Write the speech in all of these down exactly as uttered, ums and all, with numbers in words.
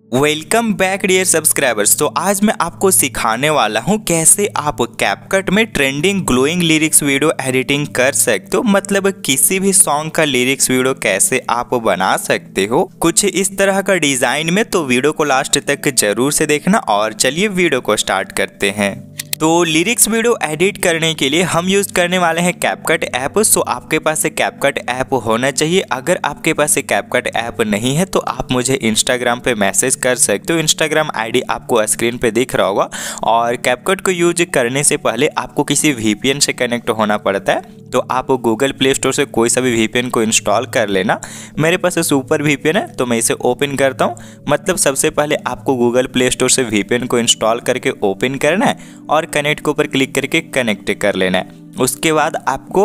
Welcome back dear subscribers. तो आज मैं आपको सिखाने वाला हूं कैसे आप कैपकट में trending glowing lyrics video editing कर सकते हो। मतलब किसी भी सॉन्ग का लिरिक्स वीडियो कैसे आप बना सकते हो कुछ इस तरह का डिजाइन में। तो वीडियो को लास्ट तक जरूर से देखना और चलिए वीडियो को स्टार्ट करते हैं। तो लिरिक्स वीडियो एडिट करने के लिए हम यूज़ करने वाले हैं कैपकट ऐप। सो आपके पास एक कैपकट ऐप होना चाहिए। अगर आपके पास एक कैपकट ऐप नहीं है तो आप मुझे इंस्टाग्राम पे मैसेज कर सकते हो। इंस्टाग्राम आईडी आपको स्क्रीन पे दिख रहा होगा। और कैपकट को यूज करने से पहले आपको किसी वीपीएन से कनेक्ट होना पड़ता है। तो आप गूगल प्ले स्टोर से कोई सा भी वीपीएन को इंस्टॉल कर लेना। मेरे पास सुपर वीपीएन है तो मैं इसे ओपन करता हूँ। मतलब सबसे पहले आपको गूगल प्ले स्टोर से वीपीएन को इंस्टॉल करके ओपन करना है और कनेक्ट के ऊपर क्लिक करके कनेक्ट कर लेना है। उसके बाद आपको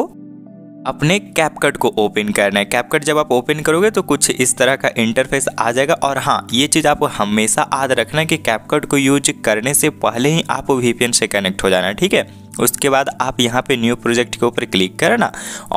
अपने कैपकट को ओपन करना है। कैपकट जब आप ओपन करोगे तो कुछ इस तरह का इंटरफेस आ जाएगा। और हाँ, ये चीज़ आप हमेशा याद रखना कि कैपकट को यूज करने से पहले ही आप वीपीएन से कनेक्ट हो जाना, ठीक है। उसके बाद आप यहाँ पे न्यू प्रोजेक्ट के ऊपर क्लिक करना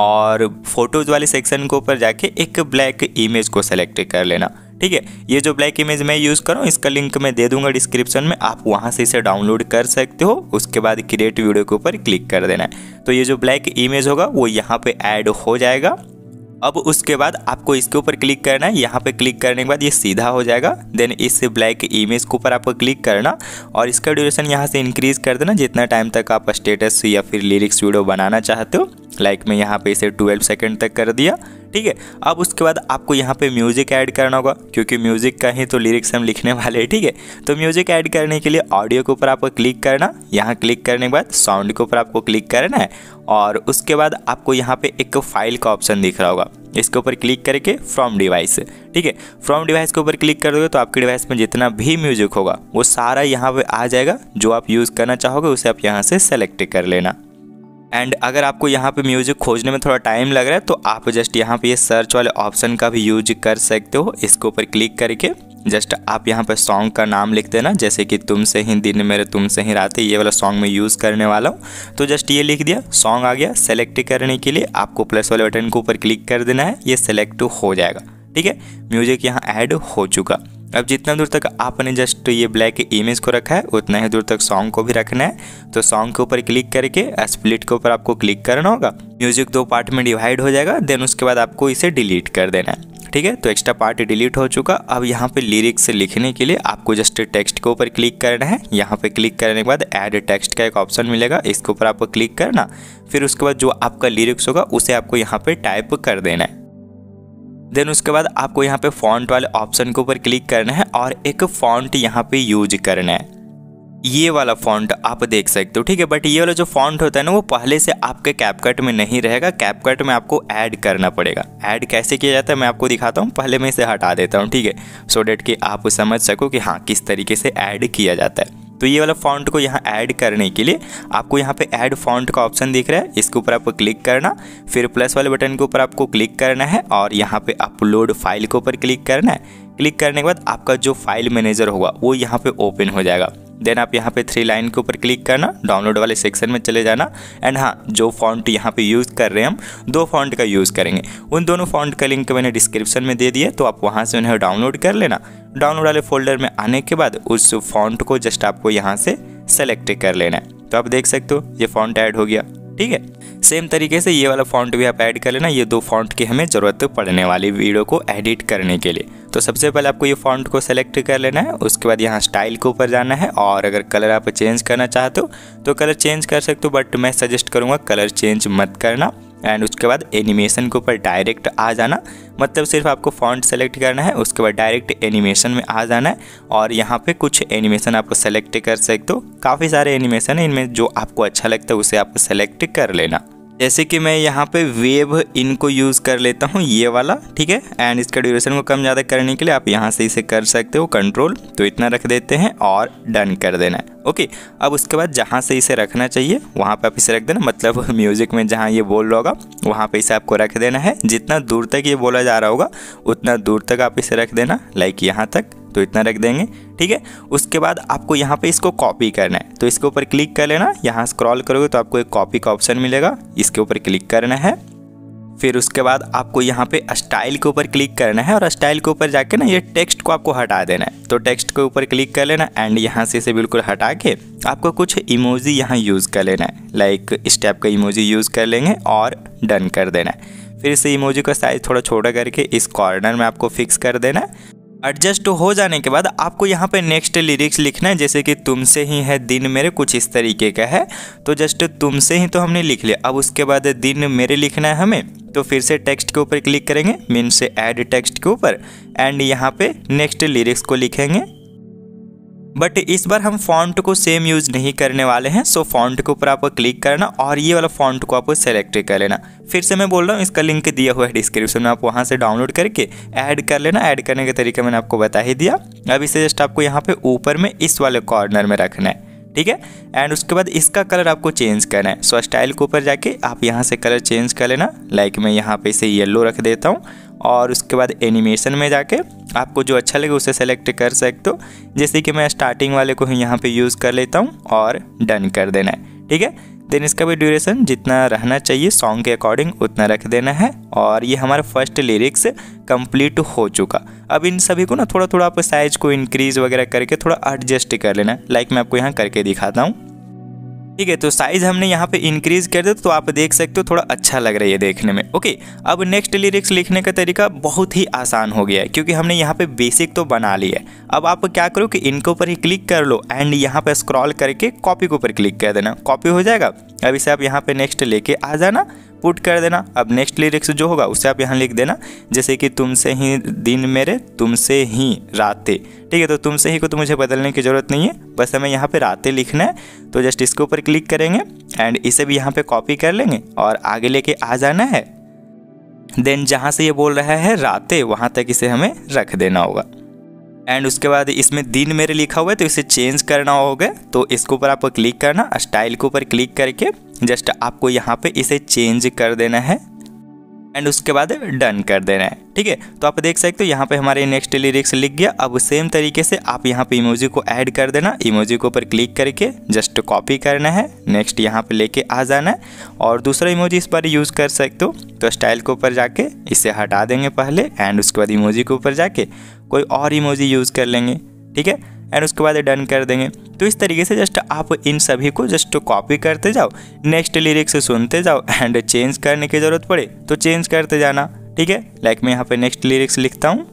और फोटोज़ वाले सेक्शन के ऊपर जाके एक ब्लैक इमेज को सेलेक्ट कर लेना, ठीक है। ये जो ब्लैक इमेज मैं यूज़ कर रहा हूँ इसका लिंक मैं दे दूंगा डिस्क्रिप्शन में, आप वहाँ से इसे डाउनलोड कर सकते हो। उसके बाद क्रिएट वीडियो के ऊपर क्लिक कर देना है। तो ये जो ब्लैक इमेज होगा वो यहाँ पे ऐड हो जाएगा। अब उसके बाद आपको इसके ऊपर क्लिक करना है। यहाँ पे क्लिक करने के बाद ये सीधा हो जाएगा। देन इस ब्लैक इमेज के ऊपर आपको क्लिक करना और इसका ड्यूरेशन यहाँ से इंक्रीज कर देना जितना टाइम तक आप स्टेटस या फिर लिरिक्स वीडियो बनाना चाहते हो। लाइक मैं यहाँ पे इसे ट्वेल्व सेकंड तक कर दिया, ठीक है। अब उसके बाद आपको यहाँ पे म्यूजिक ऐड करना होगा क्योंकि म्यूजिक का ही तो लिरिक्स हम लिखने वाले हैं, ठीक है। तो म्यूजिक ऐड करने के लिए ऑडियो के ऊपर आपको क्लिक करना। यहाँ क्लिक करने के बाद साउंड के ऊपर आपको क्लिक करना है और उसके बाद आपको यहाँ पे एक फाइल का ऑप्शन दिख रहा होगा। इसके ऊपर क्लिक करके फ्रॉम डिवाइस, ठीक है, फ्रॉम डिवाइस के ऊपर क्लिक कर दोगे तो आपके डिवाइस में जितना भी म्यूजिक होगा वो सारा यहाँ पे आ जाएगा। जो आप यूज़ करना चाहोगे उसे आप यहाँ से सेलेक्ट कर लेना। एंड अगर आपको यहाँ पे म्यूजिक खोजने में थोड़ा टाइम लग रहा है तो आप जस्ट यहाँ पे ये सर्च वाले ऑप्शन का भी यूज कर सकते हो। इसके ऊपर क्लिक करके जस्ट आप यहाँ पे सॉन्ग का नाम लिख देना, जैसे कि तुमसे ही दिन मेरे तुमसे ही रातें, ये वाला सॉन्ग मैं यूज़ करने वाला हूँ। तो जस्ट ये लिख दिया, सॉन्ग आ गया। सेलेक्ट करने के लिए आपको प्लस वाले बटन के ऊपर क्लिक कर देना है, ये सेलेक्ट हो जाएगा, ठीक है। म्यूजिक यहाँ ऐड हो चुका। अब जितना दूर तक आपने जस्ट ये ब्लैक इमेज को रखा है उतना ही दूर तक सॉन्ग को भी रखना है। तो सॉन्ग के ऊपर क्लिक करके स्प्लिट के ऊपर आपको क्लिक करना होगा। म्यूजिक दो पार्ट में डिवाइड हो जाएगा। देन उसके बाद आपको इसे डिलीट कर देना है, ठीक है। तो एक्स्ट्रा पार्ट डिलीट हो चुका। अब यहाँ पे लिरिक्स लिखने के लिए आपको जस्ट टेक्स्ट के ऊपर क्लिक करना है। यहाँ पे क्लिक करने के बाद ऐड टेक्स्ट का एक ऑप्शन मिलेगा, इसके ऊपर आपको क्लिक करना। फिर उसके बाद जो आपका लिरिक्स होगा उसे आपको यहाँ पे टाइप कर देना है। देन उसके बाद आपको यहाँ पे फॉन्ट वाले ऑप्शन के ऊपर क्लिक करना है और एक फॉन्ट यहाँ पे यूज करना है। ये वाला फॉन्ट आप देख सकते हो, ठीक है। बट ये वाला जो फॉन्ट होता है ना वो पहले से आपके कैपकट में नहीं रहेगा। कैपकट में आपको ऐड करना पड़ेगा। ऐड कैसे किया जाता है मैं आपको दिखाता हूँ। पहले मैं इसे हटा देता हूँ, ठीक है, सो डेट कि आप समझ सको कि हाँ किस तरीके से ऐड किया जाता है। तो ये वाला फॉन्ट को यहाँ ऐड करने के लिए आपको यहाँ पे ऐड फॉन्ट का ऑप्शन दिख रहा है, इसके ऊपर आपको क्लिक करना। फिर प्लस वाले बटन के ऊपर आपको क्लिक करना है और यहाँ पे अपलोड फाइल के ऊपर क्लिक करना है। क्लिक करने के बाद आपका जो फाइल मैनेजर होगा वो यहाँ पे ओपन हो जाएगा। देन आप यहाँ पे थ्री लाइन के ऊपर क्लिक करना, डाउनलोड वाले सेक्शन में चले जाना। एंड हाँ, जो फॉन्ट यहाँ पे यूज़ कर रहे हैं हम दो फॉन्ट का यूज़ करेंगे। उन दोनों फॉन्ट का लिंक मैंने डिस्क्रिप्शन में दे दिया, तो आप वहाँ से उन्हें डाउनलोड कर लेना। डाउनलोड वाले फोल्डर में आने के बाद उस फॉन्ट को जस्ट आपको यहाँ से सेलेक्ट कर लेना है। तो आप देख सकते हो ये फॉन्ट ऐड हो गया, ठीक है। सेम तरीके से ये वाला फॉन्ट भी आप ऐड कर लेना। ये दो फॉन्ट की हमें ज़रूरत पड़ने वाली वीडियो को एडिट करने के लिए। तो सबसे पहले आपको ये फॉन्ट को सेलेक्ट कर लेना है। उसके बाद यहाँ स्टाइल के ऊपर जाना है और अगर कलर आप चेंज करना चाहते हो तो कलर चेंज कर सकते हो, बट मैं सजेस्ट करूँगा कलर चेंज मत करना। एंड उसके बाद एनिमेशन के ऊपर डायरेक्ट आ जाना। मतलब सिर्फ आपको फॉन्ट सेलेक्ट करना है, उसके बाद डायरेक्ट एनिमेशन में आ जाना है और यहाँ पे कुछ एनिमेशन आपको सेलेक्ट कर सकते हो। काफ़ी सारे एनिमेशन है, इनमें जो आपको अच्छा लगता है उसे आप सेलेक्ट कर लेना। जैसे कि मैं यहाँ पे वेव इनको यूज़ कर लेता हूँ, ये वाला, ठीक है। एंड इसका ड्यूरेशन को कम ज़्यादा करने के लिए आप यहाँ से इसे कर सकते हो कंट्रोल। तो इतना रख देते हैं और डन कर देना है, ओके। अब उसके बाद जहाँ से इसे रखना चाहिए वहाँ पे आप इसे रख देना। मतलब म्यूजिक में जहाँ ये बोल रहा होगा वहाँ पे इसे आपको रख देना है। जितना दूर तक ये बोला जा रहा होगा उतना दूर तक आप इसे रख देना, लाइक यहाँ तक। तो इतना रख देंगे, ठीक है। उसके बाद आपको यहाँ पे इसको कॉपी करना है। तो इसके ऊपर क्लिक कर लेना। यहाँ स्क्रॉल करोगे तो आपको एक कॉपी का ऑप्शन मिलेगा, इसके ऊपर क्लिक करना है। फिर उसके बाद आपको यहाँ पे स्टाइल के ऊपर क्लिक करना है और स्टाइल के ऊपर जाके ना ये टेक्स्ट को आपको हटा देना है। तो टेक्स्ट के ऊपर क्लिक कर लेना एंड यहाँ से इसे बिल्कुल हटा के आपको कुछ इमोजी यहाँ यूज़ कर लेना है। लाइक इस टाइप का इमोजी यूज़ कर लेंगे और डन कर देना है। फिर इसे इमोजी का साइज़ थोड़ा छोटा करके इस कॉर्नर में आपको फिक्स कर देना है। एडजस्ट हो जाने के बाद आपको यहाँ पे नेक्स्ट लिरिक्स लिखना है, जैसे कि तुमसे ही है दिन मेरे, कुछ इस तरीके का है। तो जस्ट तुमसे ही तो हमने लिख लिया। अब उसके बाद दिन मेरे लिखना है हमें, तो फिर से टेक्स्ट के ऊपर क्लिक करेंगे, मीन से ऐड टेक्स्ट के ऊपर एंड यहाँ पे नेक्स्ट लिरिक्स को लिखेंगे। बट इस बार हम फॉन्ट को सेम यूज़ नहीं करने वाले हैं। सो फॉन्ट के ऊपर आपको क्लिक करना और ये वाला फॉन्ट को आपको सेलेक्ट कर लेना। फिर से मैं बोल रहा हूँ, इसका लिंक दिया हुआ है डिस्क्रिप्शन में, आप वहाँ से डाउनलोड करके ऐड कर लेना। ऐड करने का तरीका मैंने आपको बता ही दिया। अब इसे जस्ट आपको यहाँ पे ऊपर में इस वाले कॉर्नर में रखना है, ठीक है। एंड उसके बाद इसका कलर आपको चेंज करना है। सो स्टाइल के ऊपर जाके आप यहाँ से कलर चेंज कर लेना। लाइक मैं यहाँ पे इसे येलो रख देता हूँ और उसके बाद एनिमेशन में जाके आपको जो अच्छा लगे उसे सेलेक्ट कर सकते हो। जैसे कि मैं स्टार्टिंग वाले को ही यहाँ पे यूज़ कर लेता हूँ और डन कर देना है, ठीक है। देन इसका भी ड्यूरेशन जितना रहना चाहिए सॉन्ग के अकॉर्डिंग उतना रख देना है। और ये हमारा फर्स्ट लिरिक्स कंप्लीट हो चुका। अब इन सभी को ना थोड़ा थोड़ा आप साइज को इंक्रीज वगैरह करके थोड़ा एडजस्ट कर लेना है। लाइक मैं आपको यहाँ करके दिखाता हूँ, ठीक है। तो साइज़ हमने यहाँ पे इंक्रीज कर दिया, तो आप देख सकते हो थोड़ा अच्छा लग रहा है देखने में। ओके, अब नेक्स्ट लिरिक्स लिखने का तरीका बहुत ही आसान हो गया है, क्योंकि हमने यहाँ पे बेसिक तो बना लिया है। अब आप क्या करो कि इनके ऊपर ही क्लिक कर लो एंड यहाँ पे स्क्रॉल करके कॉपी के ऊपर क्लिक कर देना, कॉपी हो जाएगा। अब इसे आप यहाँ पे नेक्स्ट लेके आ जाना, पुट कर देना। अब नेक्स्ट लिरिक्स जो होगा उसे आप यहाँ लिख देना, जैसे कि तुमसे ही दिन मेरे, तुमसे ही रातें, ठीक है। तो तुमसे ही को तो मुझे बदलने की ज़रूरत नहीं है, बस हमें यहाँ पे रातें लिखना है। तो जस्ट इसके ऊपर क्लिक करेंगे एंड इसे भी यहाँ पे कॉपी कर लेंगे और आगे लेके आ जाना है। देन जहाँ से ये बोल रहा है रातें, वहाँ तक इसे हमें रख देना होगा। एंड उसके बाद इसमें दिन मेरे लिखा हुआ है तो इसे चेंज करना होगा। तो इसके ऊपर आपको क्लिक करना, स्टाइल के ऊपर क्लिक करके जस्ट आपको यहाँ पे इसे चेंज कर देना है एंड उसके बाद डन कर देना है, ठीक है। तो आप देख सकते हो यहाँ पे हमारे नेक्स्ट लिरिक्स लिख गया। अब सेम तरीके से आप यहाँ पे इमोजी को ऐड कर देना। इमोजी के ऊपर क्लिक करके जस्ट कॉपी करना है, नेक्स्ट यहाँ पे लेके आ जाना है और दूसरा इमोजी इस बार यूज़ कर सकते हो। तो स्टाइल के ऊपर जाके इसे हटा देंगे पहले एंड उसके बाद इमोजी के ऊपर जाके कोई और इमोजी यूज़ कर लेंगे, ठीक है। एंड उसके बाद डन कर देंगे। तो इस तरीके से जस्ट आप इन सभी को जस्ट कॉपी करते जाओ, नेक्स्ट लिरिक्स सुनते जाओ एंड चेंज करने की ज़रूरत पड़े तो चेंज करते जाना, ठीक है। लाइक मैं यहाँ पे नेक्स्ट लिरिक्स लिखता हूँ।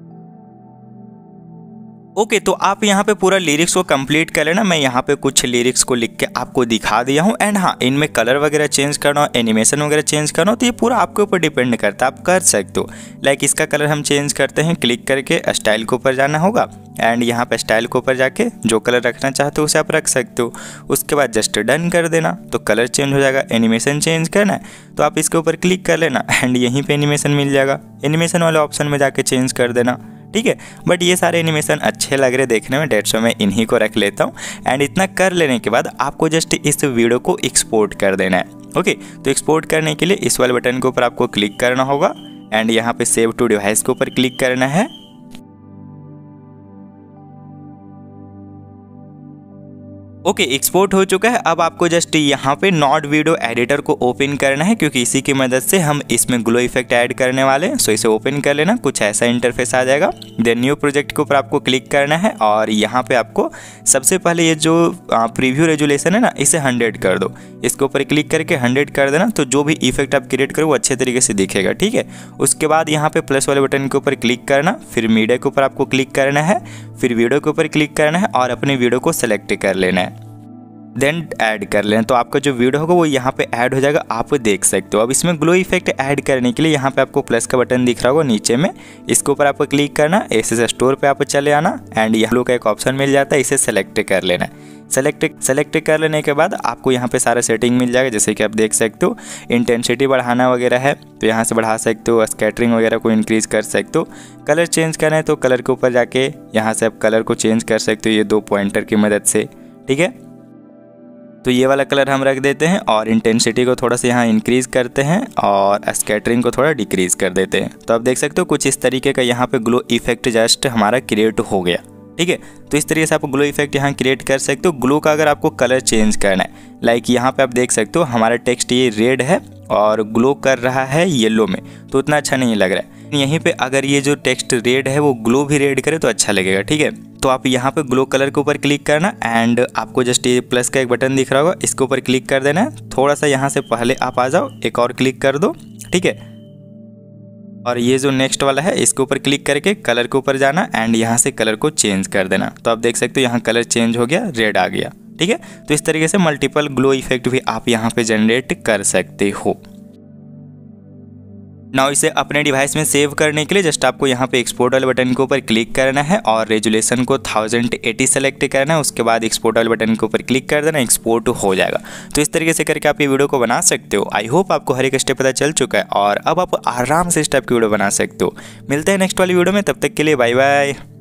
ओके okay, तो आप यहाँ पे पूरा लिरिक्स को कंप्लीट कर लेना। मैं यहाँ पे कुछ लिरिक्स को लिख के आपको दिखा दिया हूँ। एंड हाँ, इनमें कलर वगैरह चेंज करना हो, एनिमेशन वगैरह चेंज करना हो तो ये पूरा आपके ऊपर डिपेंड करता है, आप कर सकते हो। लाइक इसका कलर हम चेंज करते हैं, क्लिक करके स्टाइल के ऊपर जाना होगा एंड यहाँ पे स्टाइल के ऊपर जाके जो कलर रखना चाहते हो उसे आप रख सकते हो। उसके बाद जस्ट डन कर देना तो कलर चेंज हो जाएगा। एनिमेशन चेंज करना है तो आप इसके ऊपर क्लिक कर लेना एंड यहीं पे एनिमेशन मिल जाएगा। एनिमेशन वाले ऑप्शन में जाके चेंज कर देना, ठीक है। बट ये सारे एनिमेशन अच्छे लग रहे देखने में, डेढ़ सौ में इन्हीं को रख लेता हूँ। एंड इतना कर लेने के बाद आपको जस्ट इस वीडियो को एक्सपोर्ट कर देना है। ओके, तो एक्सपोर्ट करने के लिए इस वाले बटन के ऊपर आपको क्लिक करना होगा एंड यहाँ पे सेव टू डिवाइस के ऊपर क्लिक करना है। ओके okay, एक्सपोर्ट हो चुका है। अब आपको जस्ट यहाँ पे नॉट वीडियो एडिटर को ओपन करना है, क्योंकि इसी की मदद से हम इसमें ग्लो इफेक्ट ऐड करने वाले हैं। सो इसे ओपन कर लेना, कुछ ऐसा इंटरफेस आ जाएगा। देन न्यू प्रोजेक्ट के ऊपर आपको क्लिक करना है और यहाँ पे आपको सबसे पहले ये जो प्रीव्यू रेजुलेशन है ना, इसे हंड्रेड कर दो। इसके ऊपर क्लिक करके हंड्रेड कर देना, तो जो भी इफेक्ट आप क्रिएट करो वो अच्छे तरीके से दिखेगा, ठीक है। उसके बाद यहाँ पे प्लस वाले बटन के ऊपर क्लिक करना, फिर मीडिया के ऊपर आपको क्लिक करना है, फिर वीडियो के ऊपर क्लिक करना है और अपने वीडियो को सेलेक्ट कर लेना है। देन ऐड कर लेना, तो आपका जो वीडियो होगा वो यहाँ पे ऐड हो जाएगा, आप देख सकते हो। अब इसमें ग्लो इफेक्ट ऐड करने के लिए यहाँ पे आपको प्लस का बटन दिख रहा होगा नीचे में, इसके ऊपर आपको क्लिक करना, एसेस स्टोर पे आप चले आना एंड यहाँ का एक ऑप्शन मिल जाता है, इसे सेलेक्ट कर लेना है। सेलेक्ट सेलेक्ट कर लेने के बाद आपको यहाँ पे सारा सेटिंग मिल जाएगा, जैसे कि आप देख सकते हो। इंटेंसिटी बढ़ाना वगैरह है तो यहाँ से बढ़ा सकते हो, स्कैटरिंग वगैरह को इंक्रीज कर सकते हो। कलर चेंज करना है तो कलर के ऊपर जाके यहाँ से आप कलर को चेंज कर सकते हो ये दो पॉइंटर की मदद से, ठीक है। तो ये वाला कलर हम रख देते हैं और इंटेंसिटी को थोड़ा सा यहाँ इंक्रीज करते हैं और स्कैटरिंग को थोड़ा डिक्रीज कर देते हैं। तो आप देख सकते हो कुछ इस तरीके का यहाँ पे ग्लो इफेक्ट जस्ट हमारा क्रिएट हो गया, ठीक है। तो इस तरीके से आप ग्लो इफेक्ट यहाँ क्रिएट कर सकते हो। ग्लो का अगर आपको कलर चेंज करना है, लाइक यहाँ पे आप देख सकते हो हमारा टेक्स्ट ये रेड है और ग्लो कर रहा है येलो में, तो उतना अच्छा नहीं लग रहा है। यहीं पे अगर ये जो टेक्स्ट रेड है वो ग्लो भी रेड करे तो अच्छा लगेगा, ठीक है। तो आप यहाँ पे ग्लो कलर के ऊपर क्लिक करना एंड आपको जस्ट ये प्लस का एक बटन दिख रहा होगा, इसके ऊपर क्लिक कर देना है। थोड़ा सा यहाँ से पहले आप आ जाओ, एक और क्लिक कर दो, ठीक है। और ये जो नेक्स्ट वाला है इसके ऊपर क्लिक करके कलर के ऊपर जाना एंड यहाँ से कलर को चेंज कर देना। तो आप देख सकते हो यहाँ कलर चेंज हो गया, रेड आ गया, ठीक है। तो इस तरीके से मल्टीपल ग्लो इफेक्ट भी आप यहाँ पे जनरेट कर सकते हो। नाउ इसे अपने डिवाइस में सेव करने के लिए जस्ट आपको यहाँ पे एक्सपोर्ट वाले बटन के ऊपर क्लिक करना है और रेजुलेशन को थाउजेंड एटी सेलेक्ट करना है। उसके बाद एक्सपोर्ट वाले बटन के ऊपर क्लिक कर देना, एक्सपोर्ट हो जाएगा। तो इस तरीके से करके आप ये वीडियो को बना सकते हो। आई होप आपको हर एक स्टेप पता चल चुका है और अब आप आराम से इस टाइप की वीडियो बना सकते हो। मिलते हैं नेक्स्ट वाली वीडियो में, तब तक के लिए बाय बाय।